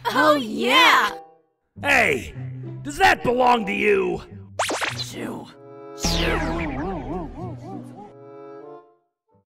Oh yeah! Hey, does that belong to you? Shoo! Shoo!